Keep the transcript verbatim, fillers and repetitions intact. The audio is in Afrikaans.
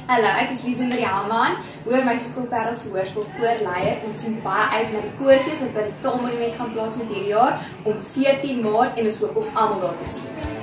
Hallo, ek is Liesel Mariaman, Hoër Meisieskool Parels Hoërskool koorleier. Ons sien baie uit na die koorfees wat by die Taalmonument gaan plaasvind hierdie jaar om veertien Maart en ons hoop om almal daar te sien.